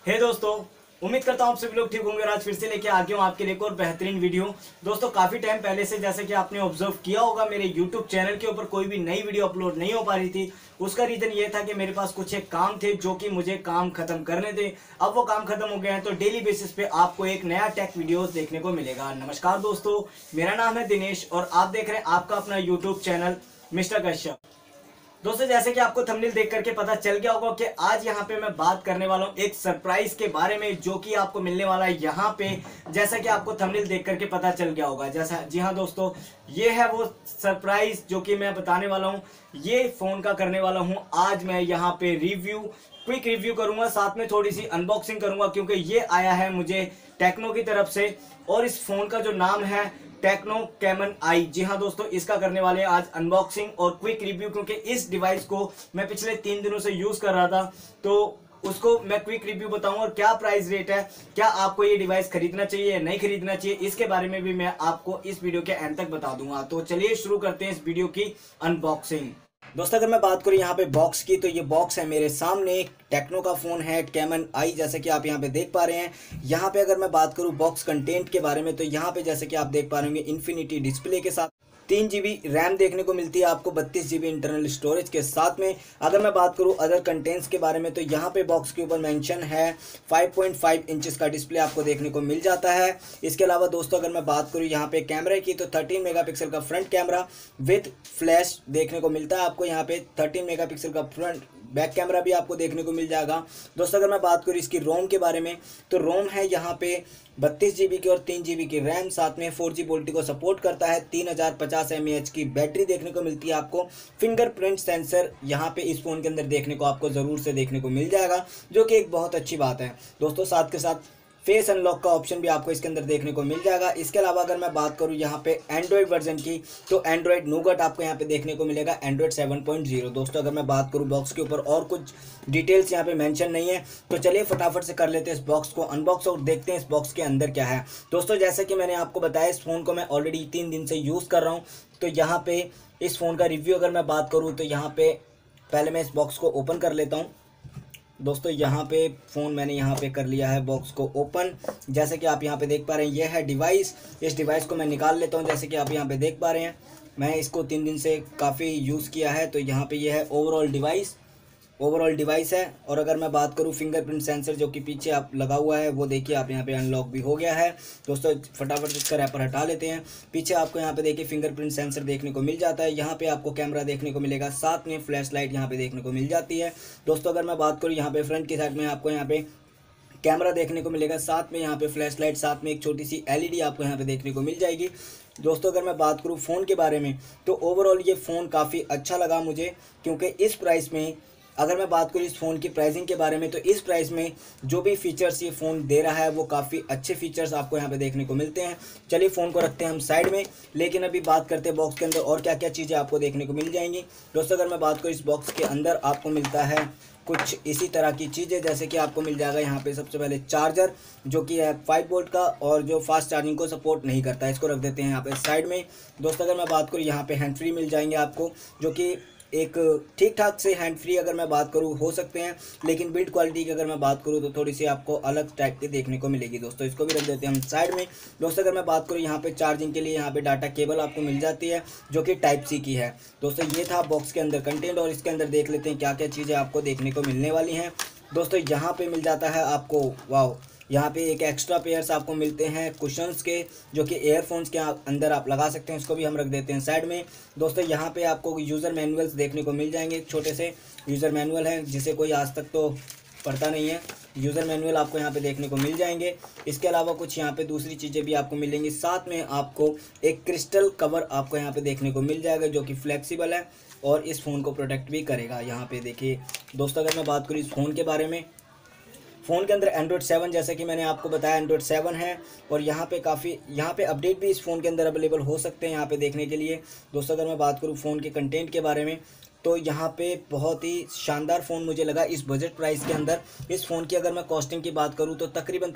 हे दोस्तों, उम्मीद करता हूँ आप सभी लोग ठीक होंगे और आज फिर से लेके आ गया हूँ आपके लिए एक और बेहतरीन वीडियो। दोस्तों काफी टाइम पहले से जैसे कि आपने ऑब्जर्व किया होगा मेरे यूट्यूब चैनल के ऊपर कोई भी नई वीडियो अपलोड नहीं हो पा रही थी। उसका रीजन ये था कि मेरे पास कुछ एक काम थे जो कि मुझे काम खत्म करने थे। अब वो काम खत्म हो गए हैं तो डेली बेसिस पे आपको एक नया टेक वीडियोस देखने को मिलेगा। नमस्कार दोस्तों, मेरा नाम है दिनेश और आप देख रहे हैं आपका अपना यूट्यूब चैनल मिस्टर कश्यप। दोस्तों जैसे कि आपको थंबनेल देख करके पता चल गया होगा कि आज यहाँ पे मैं बात करने वाला हूँ एक सरप्राइज के बारे में जो कि आपको मिलने वाला है यहाँ पे। जैसा कि आपको थंबनेल देख करके पता चल गया होगा, जैसा जी हाँ दोस्तों, ये है वो सरप्राइज जो कि मैं बताने वाला हूँ। ये फोन का करने वाला हूँ आज मैं यहाँ पे रिव्यू, क्विक रिव्यू करूंगा, साथ में थोड़ी सी अनबॉक्सिंग करूंगा क्योंकि ये आया है मुझे टेक्नो की तरफ से और इस फोन का जो नाम है टेक्नो कैमन आई। जी हाँ दोस्तों, इसका करने वाले हैं आज अनबॉक्सिंग और क्विक रिव्यू क्योंकि इस डिवाइस को मैं पिछले 3 दिनों से यूज कर रहा था तो उसको मैं क्विक रिव्यू बताऊंगा और क्या प्राइस रेट है, क्या आपको ये डिवाइस खरीदना चाहिए या नहीं खरीदना चाहिए, इसके बारे में भी मैं आपको इस वीडियो के एंड तक बता दूंगा। तो चलिए शुरू करते हैं इस वीडियो की अनबॉक्सिंग। दोस्तों अगर मैं बात करूं यहाँ पे बॉक्स की तो ये बॉक्स है मेरे सामने, टेक्नो का फोन है कैमन आई, जैसे कि आप यहाँ पे देख पा रहे हैं। यहाँ पे अगर मैं बात करूं बॉक्स कंटेंट के बारे में तो यहाँ पे जैसे कि आप देख पा रहे होंगे इन्फिनिटी डिस्प्ले के साथ 3 GB रैम देखने को मिलती है आपको 32 GB इंटरनल स्टोरेज के साथ में। अगर मैं बात करूं अदर कंटेंट्स के बारे में तो यहाँ पे बॉक्स के ऊपर मेंशन है 5.5 इंचेस का डिस्प्ले आपको देखने को मिल जाता है। इसके अलावा दोस्तों अगर मैं बात करूं यहाँ पे कैमरे की तो 13 मेगापिक्सल का फ्रंट कैमरा विद फ्लैश देखने को मिलता है आपको। यहाँ पे 13 मेगापिक्सल का फ्रंट बैक कैमरा भी आपको देखने को मिल जाएगा। दोस्तों अगर मैं बात करूँ इसकी रोम के बारे में तो रोम है यहाँ पे 32 GB की और 3 GB की रैम, साथ में 4G वोल्टी को सपोर्ट करता है। 3050 mAh की बैटरी देखने को मिलती है आपको। फिंगरप्रिंट सेंसर यहाँ पे इस फोन के अंदर देखने को आपको ज़रूर से देखने को मिल जाएगा जो कि एक बहुत अच्छी बात है दोस्तों। साथ के साथ फेस अनलॉक का ऑप्शन भी आपको इसके अंदर देखने को मिल जाएगा। इसके अलावा अगर मैं बात करूं यहाँ पे एंड्रॉइड वर्जन की तो एंड्रॉइड नोगट आपको यहाँ पे देखने को मिलेगा, एंड्रॉइड 7.0। दोस्तों अगर मैं बात करूं बॉक्स के ऊपर और कुछ डिटेल्स यहाँ पे मेंशन नहीं है तो चलिए फटाफट से कर लेते हैं इस बॉक्स को अनबॉक्स और देखते हैं इस बॉक्स के अंदर क्या है। दोस्तों जैसे कि मैंने आपको बताया इस फ़ोन को मैं ऑलरेडी 3 दिन से यूज़ कर रहा हूँ तो यहाँ पे इस फ़ोन का रिव्यू अगर मैं बात करूँ तो यहाँ पे पहले मैं इस बॉक्स को ओपन कर लेता हूँ। दोस्तों यहाँ पे फ़ोन मैंने यहाँ पे कर लिया है बॉक्स को ओपन। जैसे कि आप यहाँ पे देख पा रहे हैं ये है डिवाइस। इस डिवाइस को मैं निकाल लेता हूँ। जैसे कि आप यहाँ पे देख पा रहे हैं मैं इसको 3 दिन से काफ़ी यूज़ किया है तो यहाँ पे ये है ओवरऑल डिवाइस है। और अगर मैं बात करूँ फिंगरप्रिंट सेंसर जो कि पीछे आप लगा हुआ है वो देखिए आप यहाँ पे अनलॉक भी हो गया है। दोस्तों फटाफट इसका रैपर हटा लेते हैं। पीछे आपको यहाँ पे देखिए फिंगरप्रिंट सेंसर देखने को मिल जाता है। यहाँ पे आपको कैमरा देखने को मिलेगा, साथ में फ्लैश लाइट यहाँ पे देखने को मिल जाती है। दोस्तों अगर मैं बात करूँ यहाँ पे फ्रंट की साइड में आपको यहाँ पे कैमरा देखने को मिलेगा, साथ में यहाँ पे फ्लैश लाइट, साथ में एक छोटी सी LED आपको यहाँ पे देखने को मिल जाएगी। दोस्तों अगर मैं बात करूँ फ़ोन के बारे में तो ओवरऑल ये फ़ोन काफ़ी अच्छा लगा मुझे क्योंकि इस प्राइस में, अगर मैं बात करूँ इस फ़ोन की प्राइसिंग के बारे में तो इस प्राइस में जो भी फीचर्स ये फ़ोन दे रहा है वो काफ़ी अच्छे फीचर्स आपको यहाँ पे देखने को मिलते हैं। चलिए फ़ोन को रखते हैं हम साइड में, लेकिन अभी बात करते हैं बॉक्स के अंदर और क्या क्या चीज़ें आपको देखने को मिल जाएंगी। दोस्तों अगर मैं बात करूँ इस बॉक्स के अंदर आपको मिलता है कुछ इसी तरह की चीज़ें, जैसे कि आपको मिल जाएगा यहाँ पे सबसे पहले चार्जर जो कि है 5 वोल्ट का और जो फास्ट चार्जिंग को सपोर्ट नहीं करता है, इसको रख देते हैं यहाँ पे साइड में। दोस्तों अगर मैं बात करूँ यहाँ पे हैंड फ्री मिल जाएंगे आपको जो कि एक ठीक ठाक से हैंड फ्री अगर मैं बात करूँ हो सकते हैं, लेकिन बिल्ड क्वालिटी की अगर मैं बात करूँ तो थोड़ी सी आपको अलग टाइप की देखने को मिलेगी। दोस्तों इसको भी रख देते हैं हम साइड में। दोस्तों अगर मैं बात करूँ यहाँ पे चार्जिंग के लिए यहाँ पे डाटा केबल आपको मिल जाती है जो कि Type-C की है। दोस्तों ये था बॉक्स के अंदर कंटेंट और इसके अंदर देख लेते हैं क्या क्या चीज़ें आपको देखने को मिलने वाली हैं। दोस्तों यहाँ पे मिल जाता है आपको, वाओ, यहाँ पे एक एक्स्ट्रा पेयर्स आपको मिलते हैं कुशन्स के जो कि एयरफोन्स के अंदर आप लगा सकते हैं, उसको भी हम रख देते हैं साइड में। दोस्तों यहाँ पे आपको यूज़र मैनुअल्स देखने को मिल जाएंगे, छोटे से यूज़र मैनुअल हैं जिसे कोई आज तक तो पढ़ता नहीं है, यूज़र मैनुअल आपको यहाँ पे देखने को मिल जाएंगे। इसके अलावा कुछ यहाँ पे दूसरी चीज़ें भी आपको मिलेंगी, साथ में आपको एक क्रिस्टल कवर आपको यहाँ पे देखने को मिल जाएगा जो कि फ्लेक्सिबल है और इस फ़ोन को प्रोटेक्ट भी करेगा। यहाँ पे देखिए दोस्तों अगर मैं बात करूँ इस फ़ोन के बारे में, फ़ोन के अंदर एंड्रॉइड 7 जैसे कि मैंने आपको बताया एंड्रॉइड 7 है और यहाँ पे अपडेट भी इस फ़ोन के अंदर अवेलेबल हो सकते हैं यहाँ पे देखने के लिए। दोस्तों अगर मैं बात करूँ फ़ोन के कंटेंट के बारे में तो यहाँ पे बहुत ही शानदार फ़ोन मुझे लगा इस बजट प्राइस के अंदर। इस फ़ोन की अगर मैं कॉस्टिंग की बात करूँ तो तकरीबन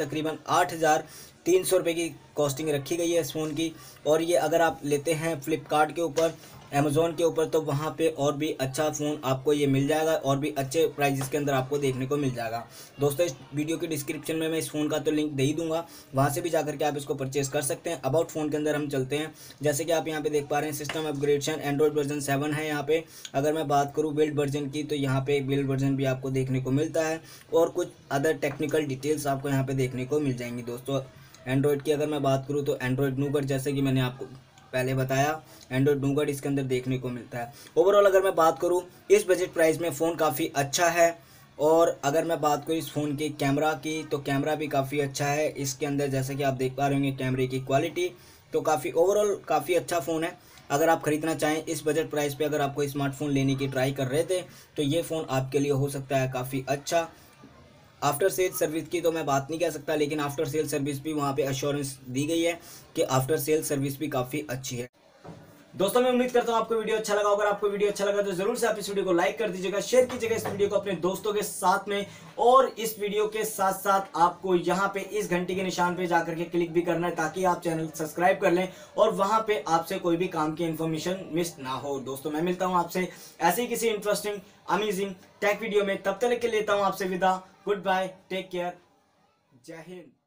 8,300 रुपये की कॉस्टिंग रखी गई है इस फ़ोन की। और ये अगर आप लेते हैं फ्लिपकार्ट के ऊपर अमेजोन के ऊपर, तो वहाँ पे और भी अच्छा फ़ोन आपको ये मिल जाएगा और भी अच्छे प्राइजेस के अंदर आपको देखने को मिल जाएगा। दोस्तों इस वीडियो के डिस्क्रिप्शन में मैं इस फ़ोन का तो लिंक दे ही दूंगा, वहाँ से भी जाकर के आप इसको परचेस कर सकते हैं। अबाउट फ़ोन के अंदर हम चलते हैं। जैसे कि आप यहाँ पे देख पा रहे हैं सिस्टम अपग्रेडेशन एंड्रॉइड वर्जन 7 है यहाँ पे। अगर मैं बात करूँ बिल्ड वर्जन की, तो यहाँ पे बिल्ड वर्जन भी आपको देखने को मिलता है और कुछ अदर टेक्निकल डिटेल्स आपको यहाँ पे देखने को मिल जाएंगी। दोस्तों एंड्रॉइड की अगर मैं बात करूँ तो एंड्रॉइड नूगट, जैसे कि मैंने आपको पहले बताया, एंड्रॉइड नूगट इसके अंदर देखने को मिलता है। ओवरऑल अगर मैं बात करूँ इस बजट प्राइस में फ़ोन काफ़ी अच्छा है। और अगर मैं बात करूँ इस फ़ोन के कैमरा की, तो कैमरा भी काफ़ी अच्छा है इसके अंदर। जैसे कि आप देख पा रहे होंगे कैमरे की क्वालिटी, तो काफ़ी ओवरऑल काफ़ी अच्छा फ़ोन है। अगर आप ख़रीदना चाहें इस बजट प्राइस पे, अगर आपको स्मार्टफोन लेने की ट्राई कर रहे थे, तो ये फ़ोन आपके लिए हो सकता है काफ़ी अच्छा। आफ्टर सेल सर्विस की तो मैं बात नहीं कह सकता, लेकिन आफ्टर सेल सर्विस भी वहाँ पे अश्योरेंस दी गई है कि आफ्टर सेल सर्विस भी काफ़ी अच्छी है। दोस्तों मैं उम्मीद करता हूँ आपको वीडियो अच्छा लगा। अगर आपको वीडियो अच्छा लगा तो जरूर से आप इस वीडियो को लाइक कर दीजिएगा, शेयर कीजिएगा इस वीडियो को अपने दोस्तों के साथ में। और इस वीडियो के साथ साथ आपको यहाँ पे इस घंटी के निशान पे जाकर के क्लिक भी करना है, ताकि आप चैनल सब्सक्राइब कर लें और वहां पे आपसे कोई भी काम की इंफॉर्मेशन मिस ना हो। दोस्तों मैं मिलता हूँ आपसे ऐसे ही किसी इंटरेस्टिंग अमेजिंग टेक वीडियो में, तब तक के लेता हूँ आपसे विदा। गुड बाय, टेक केयर, जय हिंद।